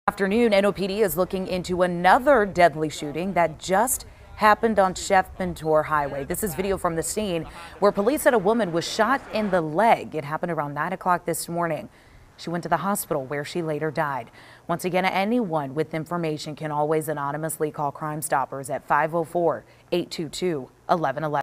Afternoon, NOPD is looking into another deadly shooting that just happened on Chef Mentor Highway. This is video from the scene where police said a woman was shot in the leg. It happened around 9 o'clock this morning. She went to the hospital where she later died. Once again, anyone with information can always anonymously call Crime Stoppers at 504-822-1111.